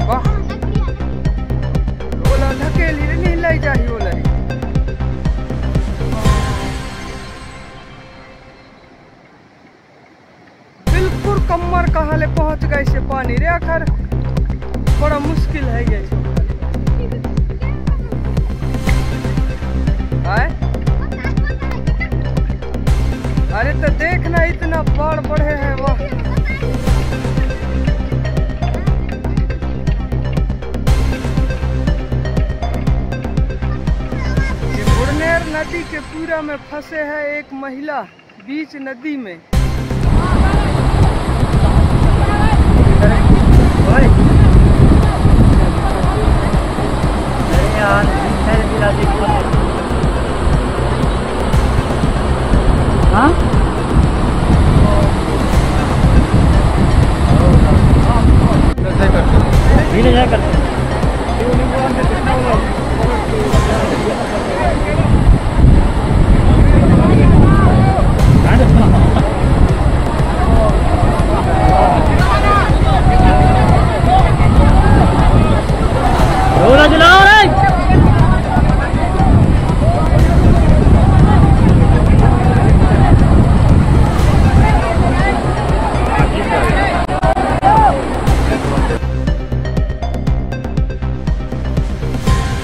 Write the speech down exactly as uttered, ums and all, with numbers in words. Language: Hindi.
वाह ओला धकेली नहीं लाई जाही ओला रे बिल्कुल कमर कहाँ ले पहुंच गए से पानी रे आखिर बड़ा मुश्किल है ये आए अरे तो देखना इतना बाढ़ बढ़े हैं वाह नदी के पूरा में फंसे है एक महिला बीच नदी में। हाँ